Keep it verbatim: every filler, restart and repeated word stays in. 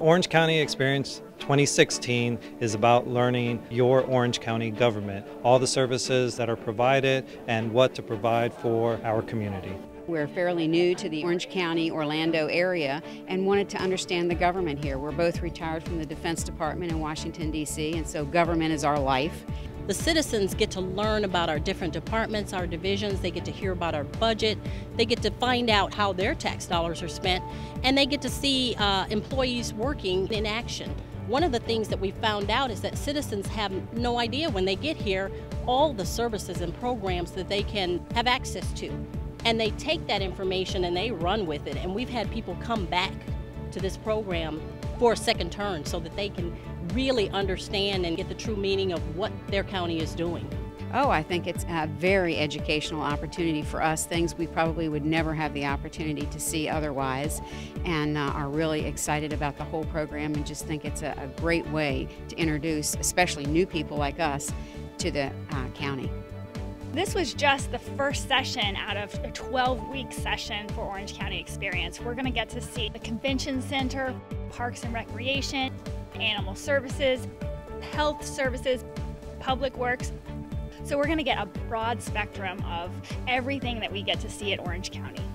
Orange County Experience twenty sixteen is about learning your Orange County government, all the services that are provided and what to provide for our community. We're fairly new to the Orange County, Orlando area and wanted to understand the government here. We're both retired from the Defense Department in Washington, D C, and so government is our life. The citizens get to learn about our different departments, our divisions. They get to hear about our budget. They get to find out how their tax dollars are spent, and they get to see uh, employees working in action. One of the things that we found out is that citizens have no idea when they get here all the services and programs that they can have access to. And they take that information and they run with it. And we've had people come back to this program for a second turn so that they can really understand and get the true meaning of what their county is doing. Oh, I think it's a very educational opportunity for us, things we probably would never have the opportunity to see otherwise, and uh, are really excited about the whole program and just think it's a, a great way to introduce, especially new people like us, to the uh, county. This was just the first session out of a twelve-week session for Orange County Experience. We're going to get to see the Convention Center, Parks and Recreation, Animal Services, Health Services, Public Works. So we're going to get a broad spectrum of everything that we get to see at Orange County.